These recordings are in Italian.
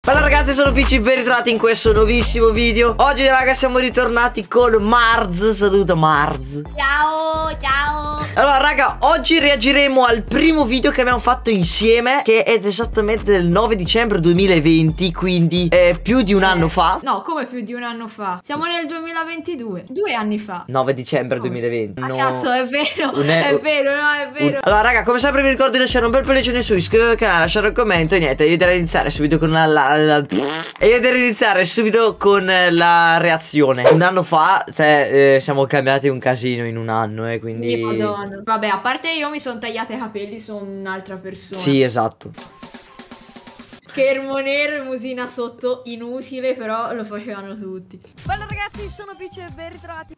Bella ragazzi, sono Picci, ben ritrovati in questo nuovissimo video. Oggi raga siamo ritornati con Marz. Saluta Marz. Ciao, ciao. Allora raga, oggi reagiremo al primo video che abbiamo fatto insieme, che è esattamente del 9 dicembre 2020. Quindi è più di un anno fa. No, come più di un anno fa? Siamo nel 2022, 2 anni fa. 9 dicembre 2020. Ah cazzo, è vero, è vero, no, è vero. Allora raga, come sempre vi ricordo di lasciare un bel pollice su, iscrivetevi al canale, lasciare un commento. E niente, io direi di iniziare subito con la reazione. Un anno fa, cioè, siamo cambiati un casino in un anno, quindi... Madonna. Vabbè, a parte io mi sono tagliata i capelli, sono un'altra persona. Sì, esatto. Schermo nero e musina sotto, inutile, però lo facevano tutti. Bella ragazzi, sono Picci e ben ritrovati.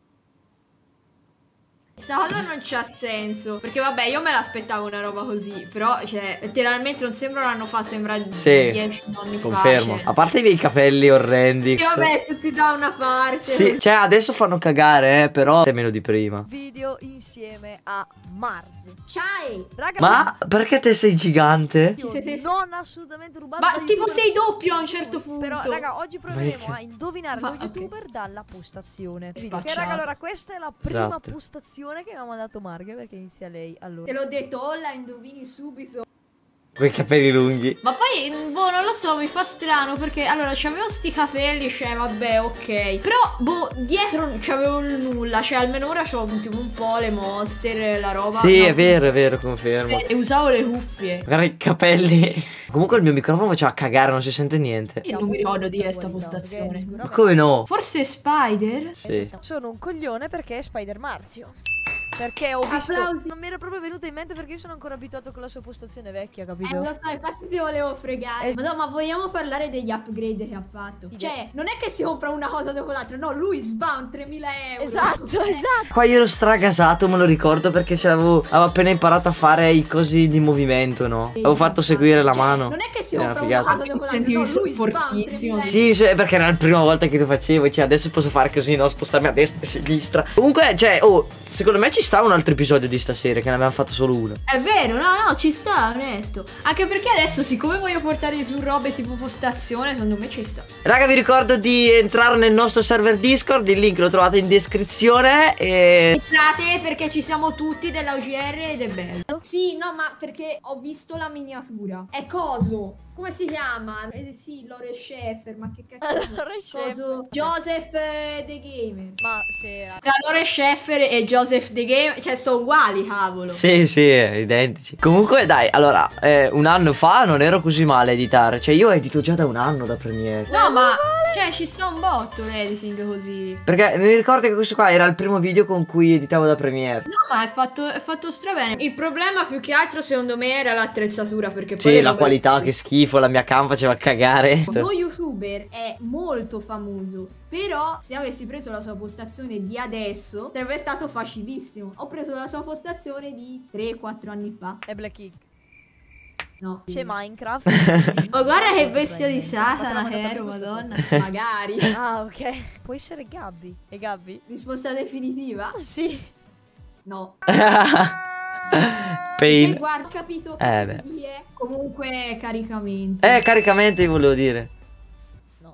Questa cosa non c'ha senso, perché vabbè, io me l'aspettavo una roba così, però cioè letteralmente non sembra un anno fa, sembra 10 anni fa. Confermo, cioè. A parte i miei capelli orrendi. E vabbè, tutti da una parte. Sì, cioè adesso fanno cagare, però è meno di prima. Video insieme a Marz. Ciao. Raga, Ma perché te sei gigante? non assolutamente rubato. Ma tipo sei doppio a un certo punto. Però raga, oggi proveremo Ma a indovinare lo youtuber dalla postazione. Spacciato. Che raga, allora questa è la prima Esatto. postazione che mi ha mandato Marghe, perché inizia lei. Allora, Te l'ho detto, o la indovini subito. Quei capelli lunghi. Ma poi, boh, non lo so, mi fa strano perché, allora, c'avevo sti capelli, cioè, vabbè, ok. Però, boh, dietro non c'avevo il nulla, cioè, almeno ora c'ho tipo un po' le monster, la roba. Sì, no, è vero, confermo. E usavo le cuffie. Guarda i capelli. Comunque il mio microfono faceva cagare, non si sente niente. Io non mi ricordo di questa postazione. Ma come no? Forse Spider? Sì. sono un coglione perché è Spider Marzio. Perché ho visto. Applausi. Non mi era proprio venuta in mente perché io sono ancora abituato con la sua postazione vecchia, capito? Lo so, infatti ti volevo fregare. Ma no, ma vogliamo parlare degli upgrade che ha fatto? Cioè, non è che si compra una cosa dopo l'altra, no, lui sbam 3000 euro. Esatto. Qua io ero stragasato, me lo ricordo, perché avevo appena imparato a fare i cosi di movimento, no? Avevo fatto seguire la mano. Non è che si Era compra figata. una cosa dopo l'altra, Sentivi no, lui sbam fortissimo. 3000 Sì, cioè, perché era la prima volta che lo facevo. Cioè, adesso posso fare così, no? Spostarmi a destra e a sinistra. Comunque, cioè, secondo me ci sta un altro episodio di stasera, che ne abbiamo fatto solo uno. È vero, no, ci sta, onesto. Anche perché adesso, siccome voglio portare di più robe tipo postazione, secondo me ci sta. Raga, vi ricordo di entrare nel nostro server Discord. Il link lo trovate in descrizione. E... Entrate perché ci siamo tutti della UGR ed è bello. Sì, no, ma perché ho visto la miniatura. È coso. Come si chiama? Sì, Lore Sheffer, ma che cazzo è? Lore Sheffer. Coso? Joseph The Gamer. Ma se Tra Lore Sheffer e Joseph The Gamer, cioè sono uguali, cavolo. Sì, identici. Comunque, dai, allora, un anno fa non ero così male a editare. Cioè, io edito già da un anno da Premiere. No, ma cioè ci sta un botto l'editing così. Perché mi ricordo che questo qua era il primo video con cui editavo da Premiere. No, ma è fatto strabene. Il problema più che altro secondo me era l'attrezzatura, perché poi Sì, le la robe- qualità, che schifo, la mia cam faceva cagare. Lo youtuber è molto famoso, però se avessi preso la sua postazione di adesso sarebbe stato facilissimo. Ho preso la sua postazione di 3-4 anni fa. è Black King. No. C'è Minecraft. Ma guarda che bestia di Satana che ero, madonna. Magari. Ah, ok. Può essere Gabby. E Gabby? Risposta definitiva? Sì. No. Pain. E guarda, ho capito beh. chi è. Comunque caricamento. Caricamento io volevo dire. No.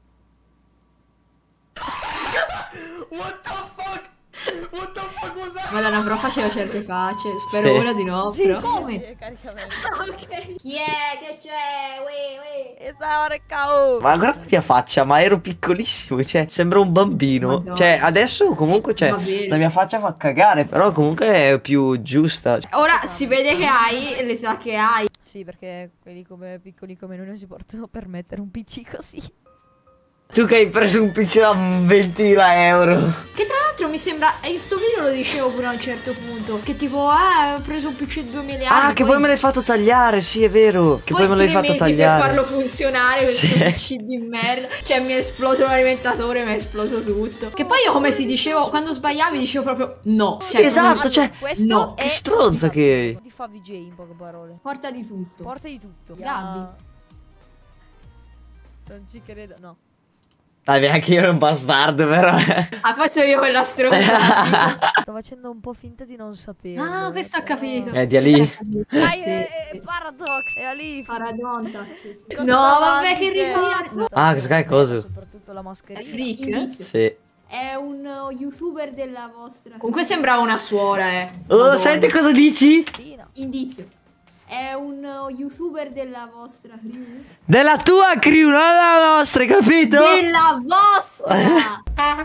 What the fuck? What the fuck was that? Madonna, però faceva certe facce. Spero Sì. ora di no. Sì, però. sì, Come? sì, è caricamento. Ok. Chi è? Che c'è? Ui. E sta ora cao. Ma guarda la mia faccia, ma ero piccolissimo, cioè sembra un bambino. Madonna. Cioè, adesso comunque, cioè, Va bene. la mia faccia fa cagare, però comunque è più giusta. Ora si vede che hai l'età che hai. Sì, perché quelli come piccoli come noi non si possono permettere un PC così. Tu che hai preso un PC da 20.000 euro. Che tra l'altro mi sembra, e in sto video lo dicevo pure a un certo punto, che tipo, ho preso un PC di 2 miliardi. Ah, che poi me l'hai fatto tagliare, sì, è vero. Che poi me l'hai 3 fatto mesi tagliare. per farlo funzionare, questo Sì. PC di merda. Cioè mi è esploso l'alimentatore, mi è esploso tutto. Che poi io come ti dicevo, quando sbagliavi dicevo proprio no. Cioè, Esatto, cioè, questo no, è che stronza che... Ti fa VJ in poche parole. porta di tutto. Porta di tutto. Gabby. Non ci credo, no. Dai, anche io ero un bastardo, però. Ah, poi sono io quella stronza. Sto facendo un po' finta di non sapere. Ah, questo ha capito. Di Ali. Dai, Sì. Paradox, è lì. Paradontax. Sì. Cosa No, fa vabbè, avanti, che se- ridere. Ah, questo qua è cosa? Soprattutto la mascherina. Rick? Sì. È un youtuber della vostra. Comunque sembrava una suora, Oh, Madonna. senti cosa dici? Indizio. È un youtuber della vostra crew. Della tua crew, non della nostra, hai capito? Della vostra!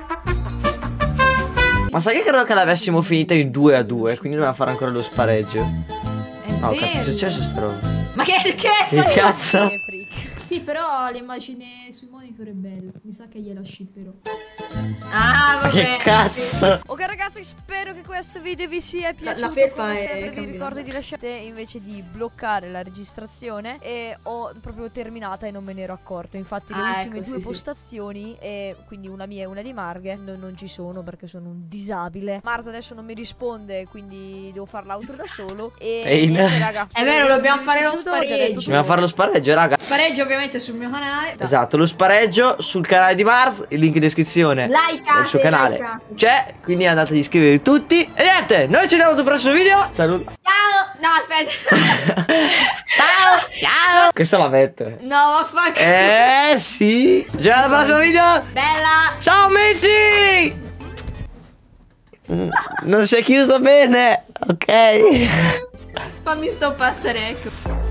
Ma sai che credo che l'avessimo finita in 2-2, quindi doveva fare ancora lo spareggio. No, vero. cazzo, è successo sta roba? Ma che è Che sta? cazzo? Che freak. Sì, però l'immagine sui monitor è bella. Mi sa che gliela shipperò. Ah, vabbè. Che cazzo? Ok ragazzi, spero che questo video vi sia piaciuto. La felpa Come è sempre vi cambiata. ricordo di lasciare invece di bloccare la registrazione, e ho proprio terminata e non me ne ero accorto. Infatti le ultime ecco, due sì. postazioni, quindi una mia e una di Marghe, non ci sono perché sono un disabile. Marta adesso non mi risponde, quindi devo fare l'outro da solo. E niente, raga, È vero, dobbiamo fare lo Già detto spareggio. tutto. Dobbiamo fare lo spareggio, raga. Pareggio ovviamente sul mio canale. Esatto, lo spareggio sul canale di Marz, il link in descrizione Likeate, del suo canale likeate. c'è, quindi andate ad iscrivervi tutti. E niente, noi ci vediamo al prossimo video. Saluto. Ciao! No, aspetta. Ciao, ciao. Questa la metto. No, vaffanculo. Sì. Ci vediamo al prossimo video. Bella. Ciao amici. Non si è chiuso bene. Ok. Fammi stoppare, ecco.